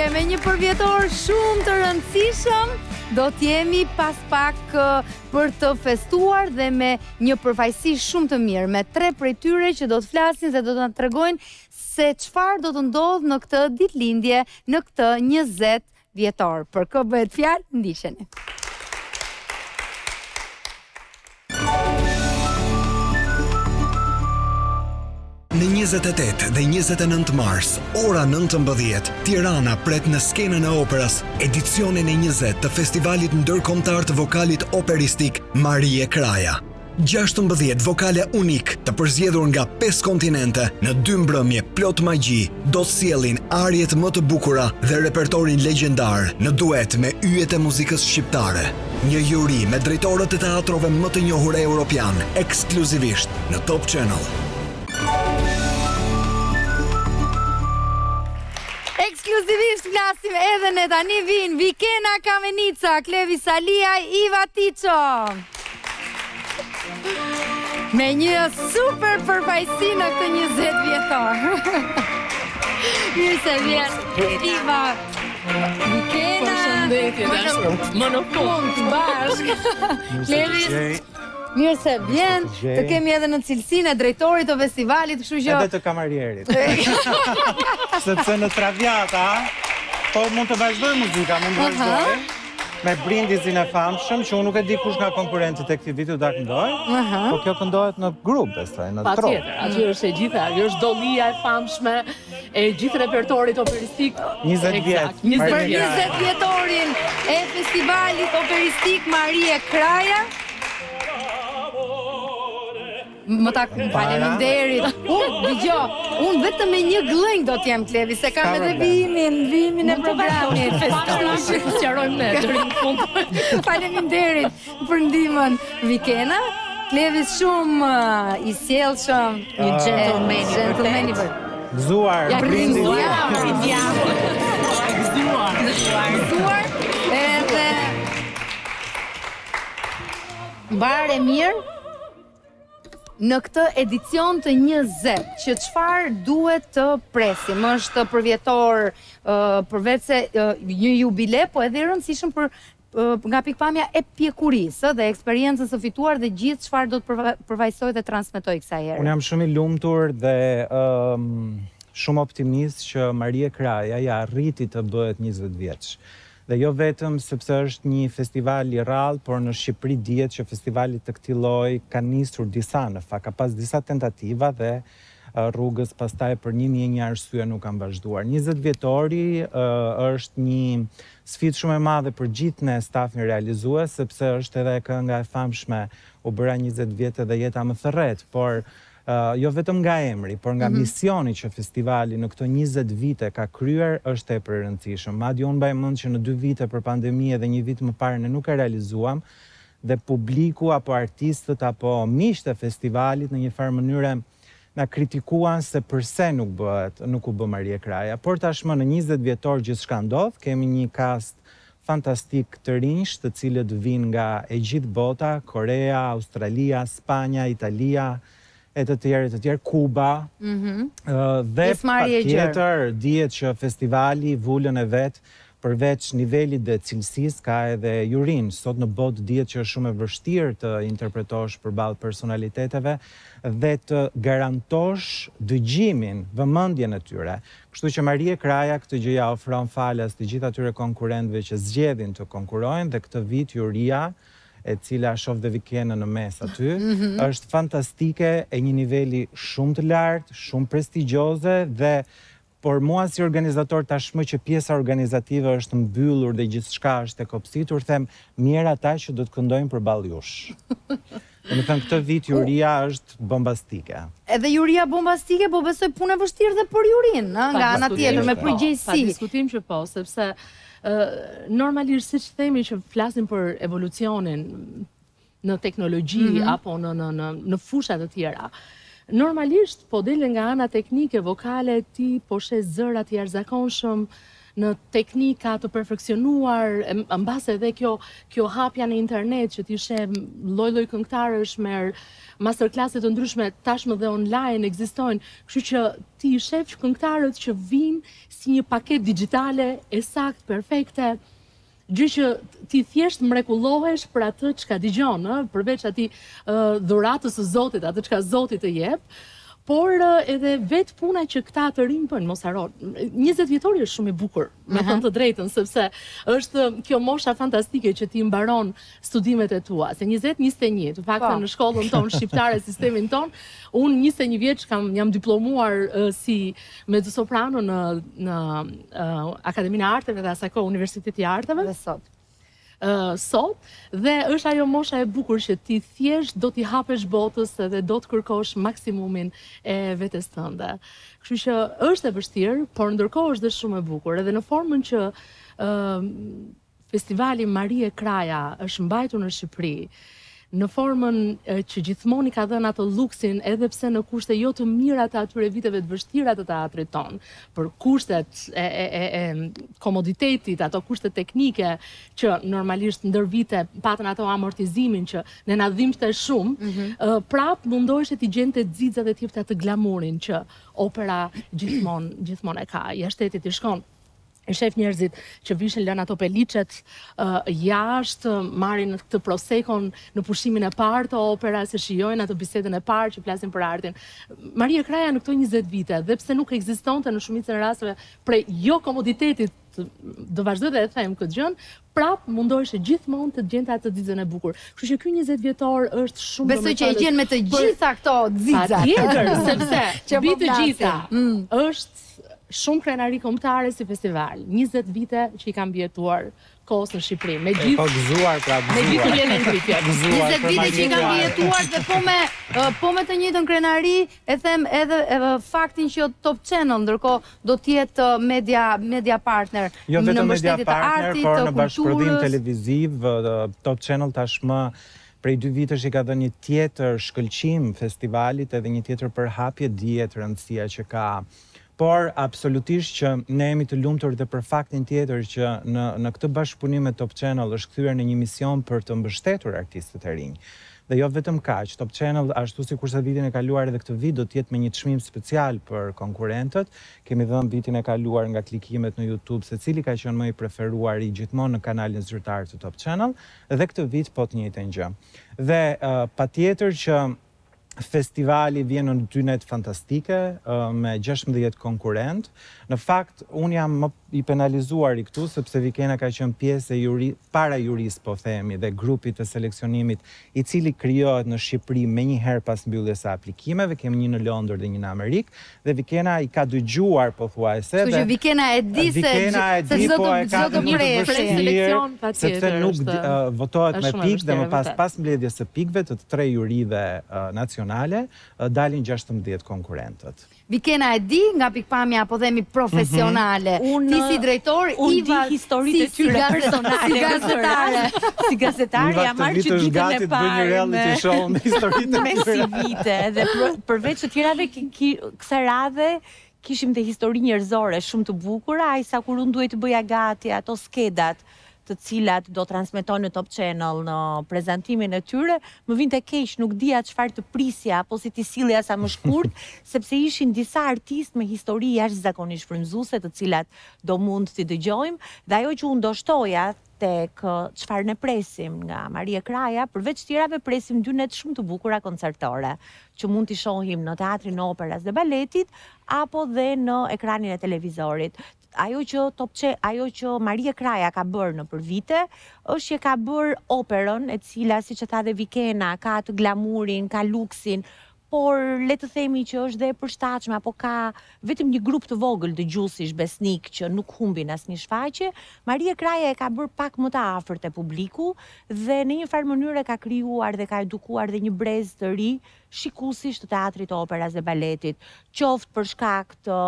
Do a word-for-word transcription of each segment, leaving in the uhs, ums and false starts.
me një përvjetor shumë të rëndësishëm, do t'jemi pas pak për të festuar dhe me një përfaqësi shumë të mirë, me tre prej tyre që do të flasin dhe do të na tregojnë se çfarë do të ndodhë në këtë ditëlindje, në këtë njëzet vjetor. Për kë bëhet fjalë, ndiqeni. Në njëzet e tetë dhe njëzet e nëntë mars, ora nëntëmbëdhjetë, Tirana pret në skenën e operës edicionin e njëzet të festivalit ndërkombëtar të vokalit operistik Marie Kraja. gjashtëmbëdhjetë vokale unik të përzgjedhur nga pesë kontinente në dy mbrëmje plot magji do të sjellin arjet më të bukura dhe repertorin legjendar në duet me yjet e muzikës shqiptare. Një juri me drejtorët e teatrove më të njohur europian, ekskluzivisht në Top Channel. Ekskluzivisht flasim edhe ne tani vin Vikena Kamenica, Klevi Salia, Iva Tiço. Me një super përfaqësi në këtë njëzet vjetor. Mirë se vjen Iva. Vikena. Përshëndetje, dashur. Monopol të bashkë. Klevi. Mirë se vjen, të kemi edhe në cilësinë e drejtorit të festivalit, kështu që... Edhe të kamarierit. Sepse në Traviata, po mund të vazhdoj muzika, mund të vazhdoj, me brindizin e famshëm, që unë nuk e di kush nga konkurentët e këtij viti ta këndoj, po kjo këndohet në grup, besoj, në tro. Patjetër, aty është e gjitha, ajo është dollia e famshme, e gjithë repertorit operistik. njëzet vjet. Për njëzet vjetorin e festivalit operistik Marie Kraja. Më ta faleminderit. Unë, dëgjo, unë vetëm me një gllënj do t'jem Klevi, se kam edhe vimin, vimin e programit. Festoj që sqarojmë ne deri në fund. Faleminderit për ndihmën, Vikena. Klevi shumë i sjellshëm, Një gentleman. gentleman i vërtetë. Gëzuar, brindis. Gëzuar. Gëzuar. Edhe mbare mirë. Në këtë edicion të njëzet, që çfarë duhet të presim? Është përvjetor përveç se një jubile, po edhe i rëndësishëm për nga pikpamja e pjekurisë dhe eksperiencës së fituar dhe gjithë çfarë do të përfaqësoj dhe transmetoj kësaj here. Unë jam shumë i lumtur dhe shumë optimist që Marie Kraja ja arriti të bëhet njëzet vjeç. Dhe jo vetëm sepse është një festival i rrallë, por në Shqipëri dihet që festivalit të këtij lloji ka nisur disa në fakt, ka pas disa tentativa dhe rrugës pastaj për një mijë e një arsye nuk kanë vazhduar. njëzet vjetori është një sfidë shumë e madhe për gjithë ne stafin realizues, sepse është edhe kënga e famshme U bëra njëzet vjet dhe jeta më thërret, por Uh, jo vetëm nga emri, por nga mm -hmm. misioni që festivali në këto njëzet vite ka kryer është e për rëndësishëm. Madje unë mbaj mend që në dy vite për pandemi dhe një vit më parë ne nuk e realizuam dhe publiku apo artistët apo miqtë e festivalit në një farë mënyre na kritikuan se përse nuk bëhet, nuk u bë Marie Kraja. Por tashmë në njëzet vjetor gjithçka ndodh, kemi një cast fantastik të rinj, të cilët vijnë nga e gjithë bota, Korea, Australia, Spanja, Italia, e të tjerë, të tjerë, Kuba, dhe patjetër dihet që festivali vullën e vetë përveç nivelit dhe cilësisë ka edhe jurin. Sot në botë dihet që është shumë e vështirë të interpretosh përballë personaliteteve dhe të garantosh dëgjimin, vëmendjen e tyre. Kështu që Marie Kraja këtë gjë ja ofron falas të gjithë atyre konkurrentëve që zgjedhin të konkurojnë dhe këtë vit juria e cila shoh dhe Vikena në mes aty, mm -hmm. është fantastike, e një niveli shumë të lartë, shumë prestigjioze dhe por mua si organizator tashmë që pjesa organizative është mbyllur dhe gjithçka është e kopsitur, them mirë ata që do të këndojnë përballë jush. Më thënë këtë vit juria është bombastike. Edhe juria bombastike, po besoj punë e vështirë dhe për jurin, nga ana tjetër me përgjegjësi. Pa diskutim që po, sepse normalisht siç themi që flasim për evolucionin në teknologji apo në në në në fusha të tjera. Normalisht po dele nga ana teknike, vokale, ti po shes zëra të jashtëzakonshëm në teknika të perfeksionuar, mbase edhe kjo kjo hapja në internet që ti sheh lloj-lloj këngëtarësh merr masterclasse të ndryshme, tashmë dhe online ekzistojnë, kështu që ti shef këngëtarët që vinë si një paketë digjitale e saktë, perfekte. Gjë që ti thjesht mrekullohesh për atë çka dëgjon, ë, përveç atij uh, dhuratës së Zotit, atë çka Zoti të jep, por uh, edhe vetë puna që këta të rinj bën, mos haro. njëzet vjetori është shumë i bukur, me thënë të drejtën, sepse është kjo mosha fantastike që ti mbaron studimet e tua. Se njëzet njëzet e një, të paktën në shkollën tonë shqiptare, sistemin tonë, unë njëzet e një vjeç kam jam diplomuar uh, si mezzosoprano në në uh, Akademinë e Arteve dhe asaj kohë Universiteti i Arteve. Dhe sot. Uh, sot, dhe është ajo mosha e bukur që ti thjesht do t'i hapesh botës dhe do të kërkosh maksimumin e vetes tënde. Kështu që është e vështirë, por ndërkohë është dhe shumë e bukur, edhe në formën që uh, festivali Marie Kraja është mbajtur në Shqipëri, në formën e, që gjithmonë i ka dhënë atë luksin, edhe pse në kushte jo të mira të atyre viteve të vështira të teatrit ton, për kushtet e, e, e, e komoditetit, ato kushtet teknike që normalisht ndër vite patën ato amortizimin që ne na dhimbte shumë, mm -hmm. uh, prap mundoheshe t'i gjente xixat e tjepte atë glamurin që opera gjithmonë gjithmonë e ka. Jashtëtetit i shkon. E shef njerëzit që vishin lënë ato pelicet uh, jashtë, marrin këtë prosekon në pushimin e parë të opera, se shijojnë ato bisedën e parë që flasin për artin. Marie Kraja në këto njëzet vite, dhe pse nuk ekzistonte në shumicën e rasteve prej jo komoditetit, do vazhdoj dhe e them këtë gjën, prap mundoheshe gjithmonë të gjente atë xixën e bukur. Kështu që ky njëzet vjetor është shumë Besoj që e gjen me të gjitha këto xixat. Patjetër, sepse që mbi po të gjitha mm. është shumë krenari kombëtare si festival. njëzet vite që i kam bjetuar kohës në Shqipëri. Me gjithë po gëzuar, pra gëzuar. Me gjithë vjen kritje. njëzet vite që i kam vjetuar dhe po me po me të njëjtën krenari e them edhe e, faktin që Top Channel ndërkohë do të jetë media media partner jo në vetëm media mbështetje të partner, artit, por të në bashkëprodhim kulturës. televiziv, Top Channel tashmë prej dy vitesh i ka dhënë një tjetër shkëlqim festivalit edhe një tjetër përhapje dihet rëndësia që ka. Por absolutisht që ne jemi të lumtur dhe për faktin tjetër që në në këtë bashkëpunim me Top Channel është kthyer në një mision për të mbështetur artistët e rinj. Dhe jo vetëm kaq, Top Channel ashtu sikurse vitin e kaluar edhe këtë vit do të jetë me një çmim special për konkurrentët. Kemi dhënë vitin e kaluar nga klikimet në YouTube se cili ka qenë më i preferuari gjithmonë në kanalin zyrtar të Top Channel, dhe këtë vit po të njëjtën gjë. Dhe uh, patjetër që festivali vjen në dy net fantastike, uh, me gjashtëmbëdhjetë konkurrent. Në fakt, unë jam më i penalizuar i këtu, sepse Vikena ka qenë pjesë e juri, para juris, po themi, dhe grupit të seleksionimit, i cili krijohet në Shqipëri me një herë pas mbylljes së aplikimeve, kemi një në Londër dhe një në Amerikë, dhe Vikena i ka dëgjuar pothuajse. Kështu që Vikena e di se Vikena e di, po e ka të një të vështirë, sepse nuk uh, votohet me pikë dhe më pas pas mbledhjes së pikëve të tre jurive uh, nacionale, uh, dalin gjashtëmbëdhjetë konkurrentët. Vikena e di nga pikpamja apo themi profesionale. Unë Ti si drejtor, Iva di historitë e tyre personale. Si gazetare. Si gazetare jam marrë që ditën e parë me show me historitë me si vite dhe përveç të tjerave kësaj radhe kishim të histori njerëzore shumë të bukura, ai sa kur unë duhet të bëja gati ato skedat të cilat do transmetojnë në Top Channel në prezantimin e tyre, më vinte keq, nuk dija çfarë të prisja apo si t'i sillja sa më shkurt, sepse ishin disa artistë me histori jashtëzakonisht frymëzuese, të cilat do mund t'i dëgjojmë, dhe ajo që unë do shtoja tek çfarë ne presim nga Marie Kraja, përveç tjerave presim dy net shumë të bukura koncertore, që mund t'i shohim në teatrin e operas dhe baletit, apo dhe në ekranin e televizorit. Ajo që Top Che, ajo që Marie Kraja ka bërë në për vite, është që ka bërë operën, e cila, siç e tha dhe Vikena, ka atë glamurin, ka luksin, por le të themi që është dhe e përshtatshme, apo ka vetëm një grup të vogël dëgjuesish besnik që nuk humbin asnjë shfaqje. Marie Kraja e ka bërë pak më të afërt te publiku dhe në një farë mënyrë ka krijuar dhe ka edukuar dhe një brez të ri shikuesish të teatrit, operas dhe baletit, qoftë për shkak të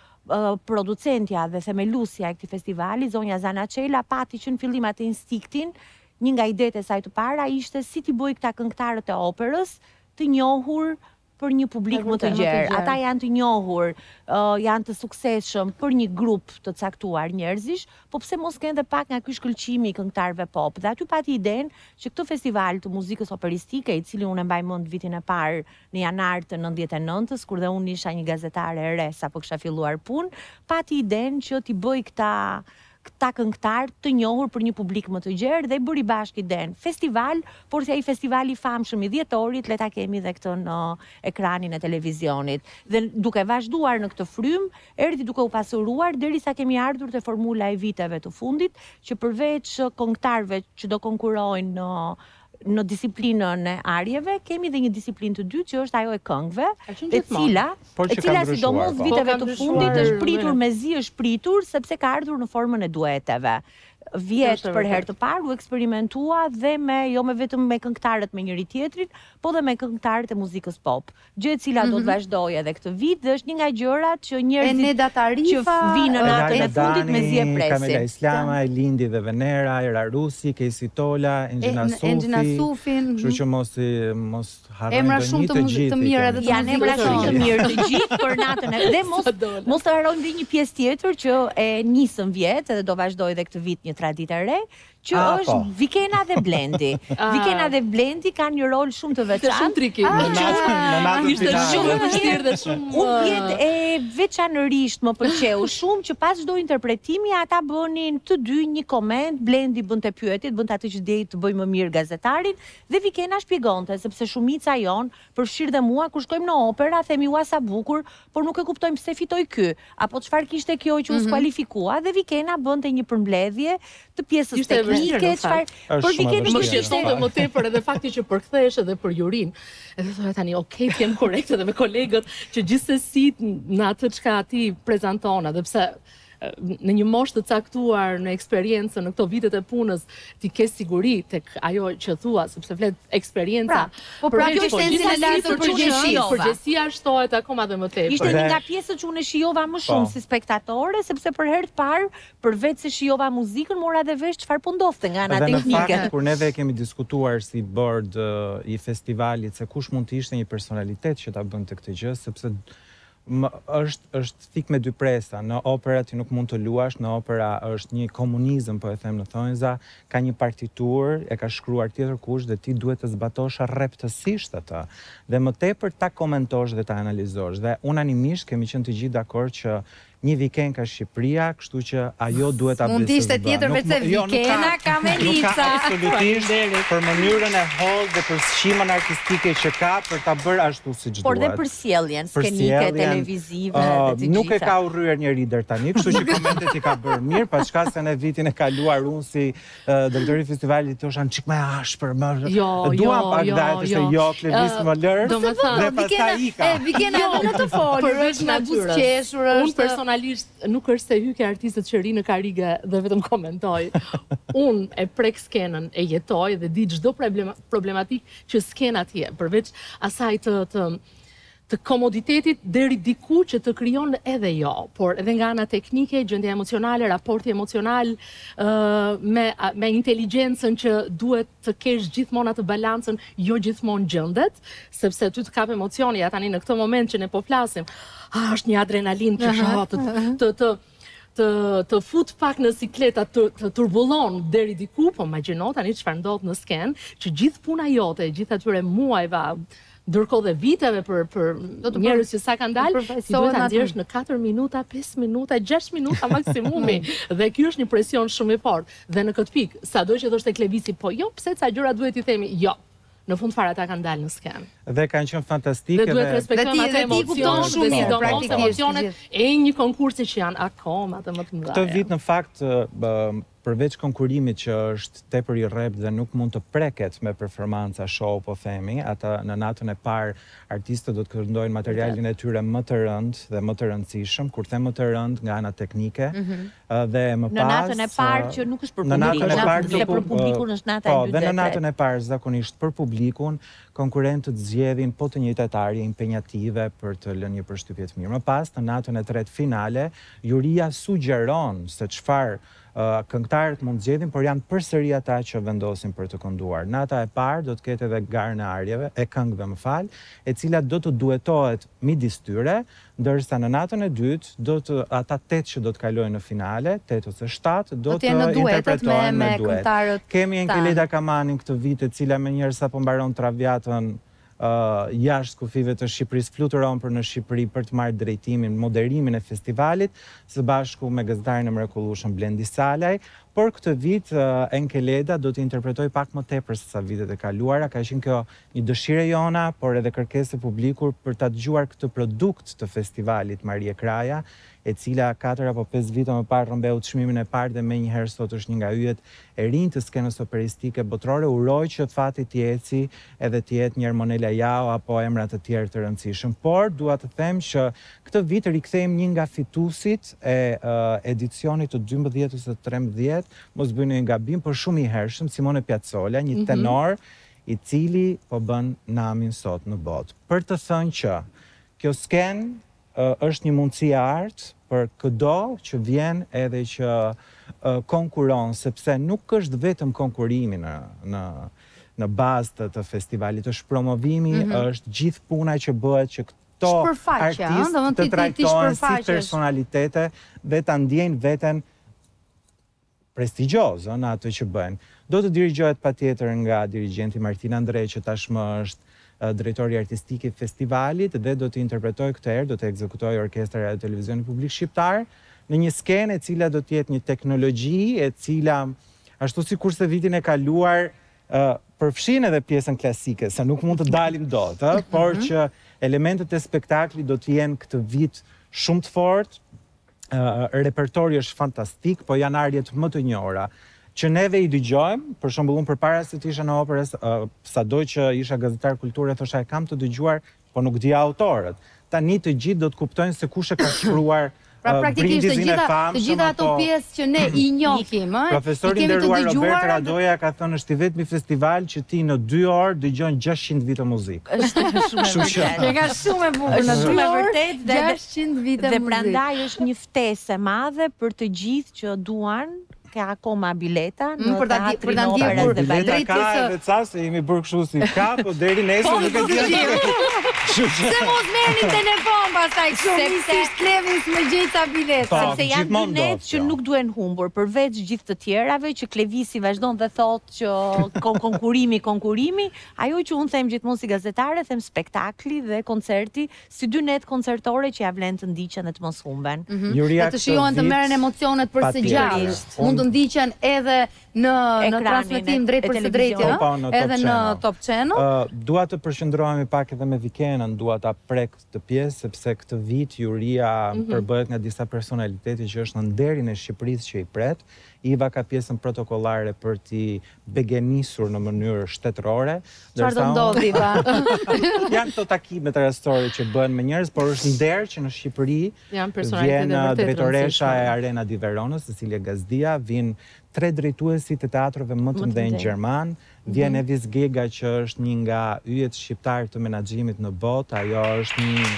Uh, producentja dhe themelusja e këtij festivali, zonja Zana Çela, pati që në fillim atë instiktin, një nga idetë e saj të para ishte si t'i bëj këta këngëtarët e operës të njohur për një publik më të gjerë. Ata janë të njohur, janë të suksesshëm për një grup të caktuar njerëzish, po pse mos kenë edhe pak nga ky shkëlqimi i këngëtarëve pop. Dhe aty pati idenë që këtë festival të muzikës operistike, i cili unë e mbaj mend vitin e parë në janar të nëntëdhjetë e nëntës, kur dhe unë isha një gazetare e re sapo kisha filluar punë, pati idenë që t'i bëj këta këta këngëtar të njohur për një publik më të gjerë dhe i bëri bashkë idenë festival, por si ai festivali i famshëm i dhjetorit, le ta kemi edhe këtë në ekranin e televizionit. Dhe duke vazhduar në këtë frym, erdhi duke u pasuruar derisa kemi ardhur te formula e viteve të fundit, që përveç këngëtarëve që do konkurojnë në në disiplinën e arjeve, kemi dhe një disiplinë të dytë që është ajo e këngëve, e cila, e cila sidomos viteve të fundit është pritur me zi është pritur sepse ka ardhur në formën e dueteve. Vjetë për herë të parë u eksperimentua dhe me, jo me vetëm me këngëtarët me njëri tjetrin, po dhe me këngëtarët e muzikës pop. Gjë e cila do të vazhdojë edhe këtë vit dhe është një nga gjërat që njerëzit që vinë në natën e fundit me zi e presin. Kamela Islama, Lindi dhe Venera, Era Rusi, Kesi Tola, Engjina Sufi, kështu që mos mos harrojmë ndonjë të gjithë. Të mirë edhe të janë emra shumë të mirë të gjithë për natën e dhe mos mos të harrojmë dhe një pjesë tjetër që e nisën vjet edhe do vazhdojë edhe këtë vit një traditë e re, që është Vikena dhe Blendi. Vikena dhe Blendi kanë një rol shumë të veçantë. Shumë triki. Ishte shumë e vështirë dhe shumë. Unë vjet e veçanërisht më pëlqeu shumë që pas çdo interpretimi ata bënin të dy një koment, Blendi bënte pyetje, bënte atë që dej të bëj më mirë gazetarin dhe Vikena shpjegonte sepse shumica jon, përfshirë dhe mua, kur shkojmë në opera, themi ua sa bukur, por nuk e kuptojmë pse fitoi ky, apo çfarë kishte kjo që u skualifikua dhe Vikena bënte një përmbledhje të pjesës teknike, çfarë për Vikenën më shqetësonte më tepër edhe fakti që përkthehesh edhe për Jurin. Edhe thoya tani, okay, të jem korrekt edhe me kolegët që gjithsesi në atë çka ti prezanton, edhe pse në një moshë të caktuar në eksperiencën në këto vitet e punës ti ke siguri tek ajo që thua sepse flet eksperienca. Po pra kjo është sensi e lartë për përgjegjësia. Përgjegjësia shtohet akoma dhe më tepër. Ishte një nga pjesët që unë e shijova më shumë si spektatore, sepse për herë të parë, përveç se shijova muzikën, mora dhe vesh çfarë po ndodhte nga ana teknike. Dhe në fakt kur neve kemi diskutuar si board i festivalit se kush mund të ishte një personalitet që ta bënte këtë gjë, sepse është është thik me dy presa. Në opera ti nuk mund të luash, në opera është një komunizëm, po e them në thonjza, ka një partitur, e ka shkruar tjetër kush dhe ti duhet të zbatosh rreptësisht atë. Dhe më tepër ta komentosh dhe ta analizosh. Dhe unanimisht kemi qenë të gjithë dakord që një Viken ka Shqipëria, kështu që ajo duhet ta bëjë. Mund të ishte tjetër vetë Vikena ka Menica. Nuk ka absolutisht për mënyrën e holl dhe për shimën artistike që ka për ta bërë ashtu siç duhet. Por dhe për sjelljen skenike televizive dhe të gjitha. Nuk e ka urryer njeri deri tani, kështu që komentet i ka bërë mirë, pa çka se në vitin e kaluar unë si drejtori i festivalit thosha çik më ashpër, më. Duam pak datë se jo plevis më lër. Dhe pastaj ika. Vikena do të folë, është na buzëqeshur, është personalisht nuk është se hyke artistët që ri në karige dhe vetëm komentoj. Unë e prek skenën, e jetoj dhe di çdo problematik që skena tje, përveç asaj të, të, të komoditetit deri diku që të krijon edhe jo, por edhe nga ana teknike, gjendja emocionale, raporti emocional, uh, me, me inteligjencën që duhet të kesh gjithmonë atë balancën, jo gjithmonë gjendet, sepse ty të kap emocioni, ja tani në këtë moment që ne po flasim, ah, është një adrenalin që shoh të të të të fut pak në sikleta, të, të turbullon deri diku, po imagjino tani çfarë ndodh në sken, që gjithë puna jote, gjithë atyre muajve, ndërkohë dhe viteve për për njerëz që sa kanë dalë, ti duhet ta nxjerrësh në katër minuta, pesë minuta, gjashtë minuta maksimumi. Dhe ky është një presion shumë i fortë. Dhe në këtë pikë, sado që thoshte Klevisi, po jo, pse ca gjëra duhet i themi, jo. Në fund fare ata kanë dalë në sken. Dhe kanë qenë fantastike. Dhe duhet respektojmë atë emocion, dhe sidomos emocionet e një konkursi që janë akoma të më të mëdha. Këtë vit në fakt përveç konkurimit që është tepër i rrept dhe nuk mund të preket me performanca show, po themi, ata në natën e parë artistët do të këndojnë materialin e tyre më të rënd dhe më të rëndësishëm, kur them më të rënd nga ana teknike, dhe më pas në natën e parë që nuk është për publikun, se për publikun është nata e dytë. Po, dhe në natën e parë zakonisht për publikun konkurrentët zgjedhin po të njëjtat arje impenjative për të lënë një përshtypje të mirë. Më pas në natën e tretë finale, juria sugjeron se çfarë Uh, këngëtarët mund zgjedhin, por janë përsëri ata që vendosin për të kënduar. Nata e parë do të ketë edhe garën e arjeve, e këngëve më fal, e cila do të duetohet midis tyre, ndërsa në natën e dytë do të ata tetë që do të kalojnë në finale, tetë ose shtatë, do të interpretohen me duet. Kemi Enkeleda Kamanin këtë vit, e cila me njerë sa po mbaron Traviatën Uh, jashtë kufive të Shqipërisë, fluturon për në Shqipëri për të marrë drejtimin, moderimin e festivalit, së bashku me gazetaren e mrekullueshëm Blendi Salaj, por këtë vit uh, Enkeleda do të interpretoj pak më tepër se sa vitet e kaluara, ka qenë kjo një dëshire jona, por edhe kërkesë e publikur për ta dëgjuar këtë produkt të festivalit Marie Kraja, e cila katër apo pesë vite më parë rrëmbeu çmimin e parë dhe me njëherë sot është një nga yjet e rinj të skenës operistike botërore. Uroj që fati të eci edhe të jetë një Monela Jao apo emra të tjerë të rëndësishëm. Por dua të them që këtë vit rikthejmë një nga fituesit e uh, edicionit të dymbëdhjetë ose të trembëdhjetë, mos bëjnë një gabim, por shumë i hershëm, Simone Piazzolla, një tenor i cili po bën namin sot në botë. Për të thënë që kjo skenë uh, është një mundësi e artë për këdo që vjen edhe që uh, konkuron, sepse nuk është vetëm konkurimi në, në, në bazë të, të festivalit, është promovimi, mm -hmm. është gjithë puna që bëhet që këto artistë të trajtohen si personalitete dhe të ndjejnë veten prestigjozë në atë që bëjnë. Do të dirigjohet patjetër nga dirigjenti Martin Andrej, që tashmë është drejtori artistik i festivalit dhe do të interpretoj këtë herë, do të ekzekutoj Orkestra Radio Televizionit Publik Shqiptar në një skenë e cila do të jetë një teknologji e cila, ashtu si kurse vitin e kaluar, uh, përfshin edhe pjesën klasike, se nuk mund të dalim dot, uh, por që elementet e spektaklit do të jenë këtë vit shumë të fortë, uh, repertori është fantastik, po janë arjet më të njohura që neve i dëgjojmë, për shembull unë përpara se të isha në operës, uh, sado që isha gazetar kulture, thosha e kam të dëgjuar, po nuk dija autorët. Tani të gjithë do të kuptojnë se kush e ka shkruar Pra praktikisht të gjitha, të gjitha ato pjesë që ne i njohim, ë. Profesori nderuar Robert Radoja ka thënë është i vetmi festival që ti në dy orë dëgjon gjashtëqind vite muzikë. Është shumë e vërtetë. Që ka shumë e bukur në dy orë, gjashtëqind vite muzikë. Dhe prandaj është një ftesë e madhe për të gjithë që duan, ka akoma bileta në për ta për ta ndjekur bileta ka edhe ca se jemi bërë kështu si ka, po deri nesër nuk e di. Se mos merrni telefon pastaj kështu, sepse Klevin më gjej ca bileta, sepse janë dy net që nuk duhen humbur, përveç gjithë të tjerave që Klevisi vazhdon dhe thotë që konkurimi, konkurimi, ajo që unë them gjithmonë si gazetare, them spektakli dhe koncerti, si dy net koncertore që ja vlen të ndiqen dhe të mos humben. Dhe të shijohen të merren emocionet për së gjallë. Mund të ndiqen edhe në në transmetim drejt për së drejtë, edhe në Top Channel. Dua të përqendrohemi pak edhe me Vikenën, dua ta prek të pjesë sepse këtë vit juria përbëhet nga disa personalitete që është në nderin e Shqipërisë që i pret. Iva ka pjesën protokollare për t'i begenisur në mënyrë shtetërore. Çfarë do ndodhi Iva? Janë këto takimet rastore që bëhen me njerëz, por është nder që në Shqipëri vjen drejtoresha e Arena di Veronës, Cecilia Gazdia, vin tre drejtuesit të teatrove më të mëdhenj gjerman, vjen Evis Gega që është një nga yjet shqiptar të menaxhimit në botë, ajo është një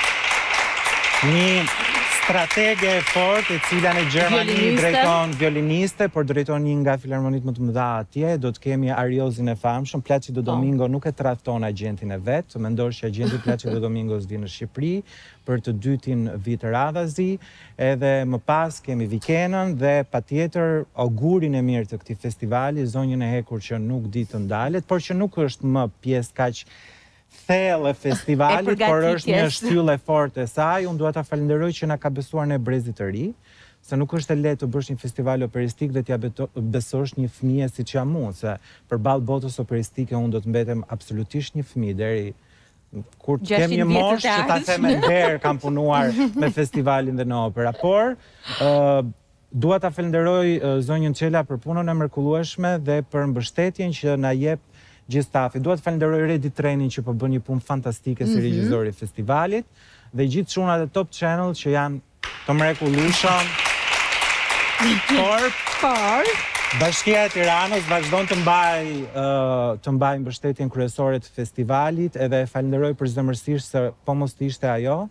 një stratege e fortë e cila në Gjermani drejton violiniste, por drejton një nga filharmonit më të mëdha atje. Do të kemi Ariozin e famshëm. Placido Domingo nuk e tradhton agjentin e vet. Të mendosh që agjenti Placido Domingos vjen në Shqipëri për të dytin vit radhazi. Edhe më pas kemi Vikenën dhe patjetër augurin e mirë të këtij festivali, zonjën e hekur që nuk di të ndalet, por që nuk është më pjesë kaq thellë e festivalit, por është një shtyllë e fortë e saj. Unë dua ta falenderoj që na ka besuar në brezit të ri, se nuk është e lehtë të bësh një festival operistik dhe t'ja besosh një fëmijë siç jam unë, se përballë botës operistike unë do të mbetem absolutisht një fëmijë deri kur të kem një moshë që ta them herë kam punuar me festivalin dhe në opera. Por dua ta falenderoj zonjën Çela për punën e mrekullueshme dhe për mbështetjen që na jep gjithë stafi. Dua të falenderoj Redi Trenin që po bën një punë fantastike si regjisor i festivalit dhe gjithë çunat e Top Channel që janë të mrekullueshëm. Por, por Bashkia e Tiranës vazhdon të mbaj të mbaj mbështetjen kryesore të festivalit, edhe falenderoj përzemërsisht se po mos të ishte ajo,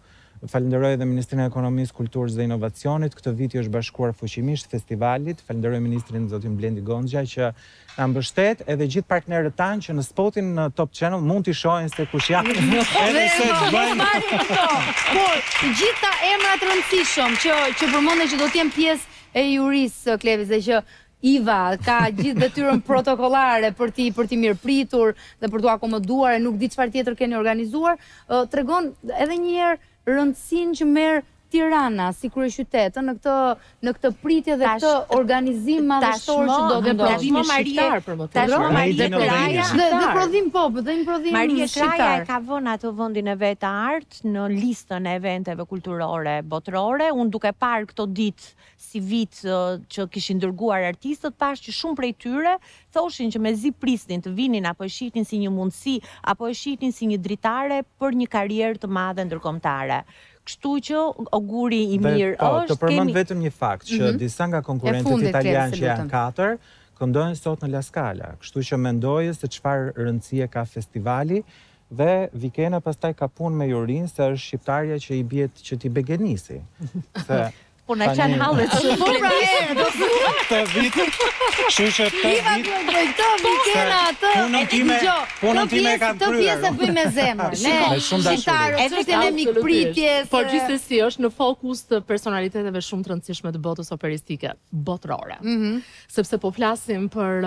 Falenderoj edhe Ministrinë e Ekonomisë, Kulturës dhe Inovacionit. Këtë viti është bashkuar fuqimisht festivalit. Falenderoj Ministrin zotin Blendi Gonxha që na mbështet, edhe gjithë partnerët tanë që në spotin në Top Channel mund t'i shohin se kush janë. Edhe se bëjnë. Por, gjitha emrat rëndësishëm që që përmendën që do të jenë pjesë e jurisë Klevis dhe që Iva ka gjithë detyrën protokollare për ti për ti mirëpritur dhe për t'u akomoduar e nuk di çfarë tjetër keni organizuar, tregon edhe një herë rëndësinë që merr Tirana si kryeqytet në këtë në këtë pritje dhe këtë organizim madhështor që do të ndodhë. Prodhimi shqiptar për më tepër. Tashmë Maria Kraja, Dhe dhe prodhim po, dhe një prodhim Maria Kraja shqiptar. ka vënë atë vendin e vet të art në listën e eventeve kulturore botërore. Unë duke parë këto ditë si vit uh, që kishin dërguar artistët, pash që shumë prej tyre thoshin që mezi prisnin të vinin apo e shihnin si një mundësi apo e shihnin si një dritare për një karrierë të madhe ndërkombëtare. Kështu që auguri i mirë po, është të përmend kemi vetëm një fakt që disa nga konkurrentët italianë që janë katër këndojnë sot në La Scala. Kështu që mendoj se çfarë rëndësie ka festivali dhe Vikena pastaj ka punë me Jurin se është shqiptarja që i bie që ti begenisi. Se po na kanë hallet shumë. Po pra e, do të vit. Kështu që të Iva vit. do të Vikena atë. Punën time, punën time e kam Të kryer. pjesë e bëj me zemër. Ne Me shumë dashuri. shqiptarët, çështjen e mikpritjes. Por gjithsesi është në fokus të personaliteteve shumë të rëndësishme të botës operistike botërore. Sepse po flasim për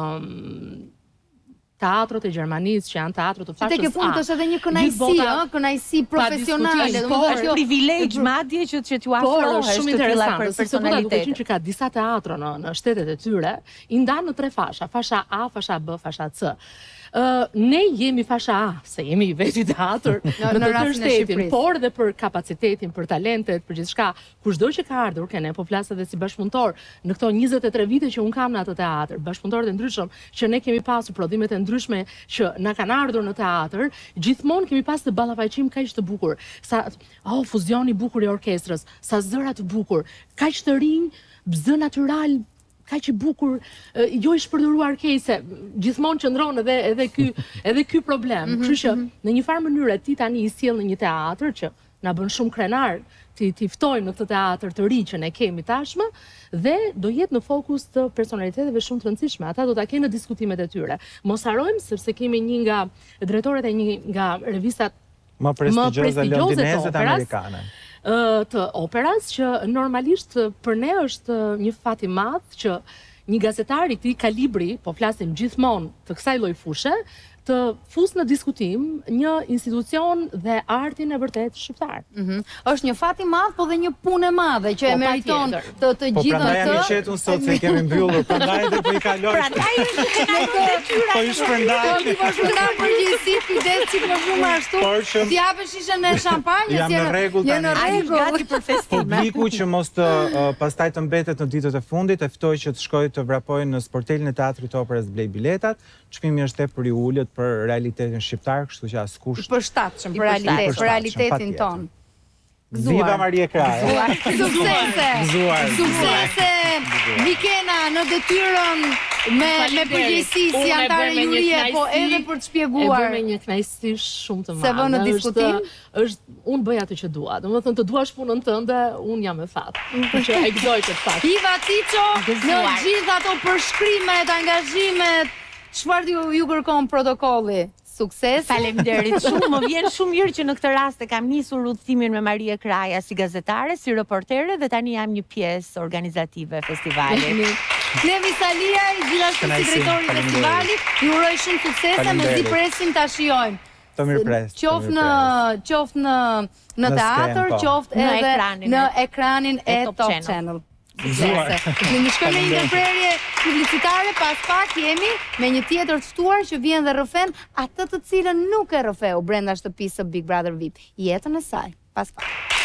uh, teatrot e Gjermanisë që janë teatrot të fashës A. Te ke punë është edhe një kënaqësi, ëh, kënaqësi profesionale, domethënë është privilegj madje që që t'ju afrohesh shumë të tilla interesante, sepse po ta duke qenë personalitete. që ka disa teatro në në shtetet e tyre, i ndanë në tre fasha, fasha A, fasha B, fasha C. Uh, ne jemi fasha A, se jemi i veti teatr në të tërë shtetin, por dhe për kapacitetin, për talentet, për gjithçka, kushdo që ka ardhur, kene po flas edhe si bashkëpunëtor në këto njëzet e tre vite që un kam në atë teatr, bashkëpunëtorët e ndryshëm që ne kemi pasur prodhimet e ndryshme që na kanë ardhur në teatr, gjithmonë kemi pas të ballafaqim kaq të bukur. Sa oh, fuzioni i bukur i orkestrës, sa zëra të bukur, kaq të rinj, zë natyral, kaq i bukur, jo i shpërdoruar keq, se gjithmonë qëndron edhe edhe ky edhe ky problem. Kështu që në një farë mënyrë ti tani i sjell në një teatr që na bën shumë krenar ti ti ftojmë në këtë teatr të ri që ne kemi tashmë dhe do jetë në fokus të personaliteteve shumë të rëndësishme. Ata do ta kenë në diskutimet e tyre. Mos harrojmë sepse kemi një nga drejtorët e një nga revistat më prestigjioze londineze të amerikane. Të operas që normalisht për ne është një fat i madh që një gazetar i këtij kalibri, po flasim gjithmonë të kësaj lloj fushe, të fus në diskutim një institucion dhe artin e vërtet shqiptar. Është një fat i madh, po dhe një punë e madhe që e meriton të të Po gjithë prandaj jam i atë. qetur sot se i kemi mbyllur, prandaj dhe po i kaloj. Prandaj është detyra. Po i shpërndaj. Ti po shkruan përgjegjësi, kujdes çik më shumë ashtu. Por që- Ti japësh shishën e shampanjës, Jam në rregull je në tani. Ai rregull. gati për festime. Publiku që mos të uh, pastaj të mbetet në ditët e fundit, e ftoj që të shkojë të vrapojnë në sportelin e Teatrit të Operës blej biletat. Çmimi është tepër i ulët për realitetin shqiptar, kështu që askush. I përshtatshëm për I realitet, përshtatshëm, për realitetin patjetër. ton. Viva Maria Kraja. Suksese! Gëzuar. Suksese! Vikena në detyrën me me përgjegjësi si antare jurie, po edhe për të E shpjeguar. bën me një kënaqësi shumë të madhe. Se vë në diskutim? Është, është unë bëj atë që dua. Domethënë të duash punën tënde, unë jam me fat. Që e gëzoj këtë fat. Iva Tiço, në Gëzuar. gjithë ato përshkrimet, angazhimet, çfarë ju, ju kërkon protokolli? Sukses. Faleminderit shumë. Më vjen shumë mirë që në këtë rast e kam nisur udhëtimin me Maria Kraja si gazetare, si reportere dhe tani jam një pjesë organizative e festivalit. Klevi Saliaj, gjithashtu si Kënaqësi, drejtori i faleminderit. festivalit, ju uroj shumë suksese, me zi Faleminderit. presim ta shijojmë. Të mirëpres. të Qoftë në mirëpres. qoftë në në Në teatr, sken, po. qoftë Në edhe ekranin në e- ekranin e e Top Top Channel. Channel. Gëzuar. Suksese. Ne shkojmë në një ndërprerje publicitare, pas pak jemi me një tjetër të ftuar që vjen dhe rrëfen atë të cilën nuk e rrëfeu brenda shtëpisë së Big Brother V I P, jetën e saj. Pas pak.